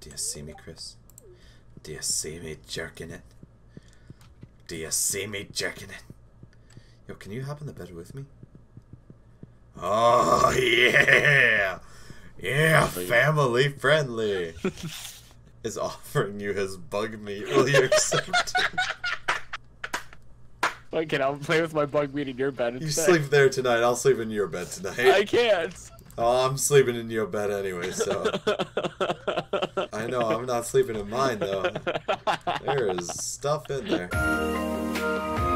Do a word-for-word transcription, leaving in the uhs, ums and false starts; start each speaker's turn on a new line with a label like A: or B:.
A: Do you see me, Chris? Do you see me jerking it? Do you see me jerking it? Yo, can you hop in the bed with me? Oh, yeah! Yeah, family friendly! Is offering you his bug meat. Will you accept it?
B: Okay, I'll play with my bug meat in your bed
A: You
B: instead.
A: sleep there tonight, I'll sleep in your bed tonight.
B: I can't!
A: Oh, I'm sleeping in your bed anyway, so... I know, I'm not sleeping in mine, though. There is stuff in there.